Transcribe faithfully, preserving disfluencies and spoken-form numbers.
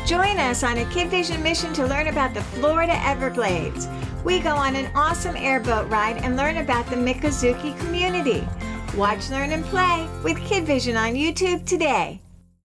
Join us on a KidVision mission to learn about the Florida Everglades. We go on an awesome airboat ride and learn about the Miccosukee community. Watch, learn, and play with KidVision on YouTube today.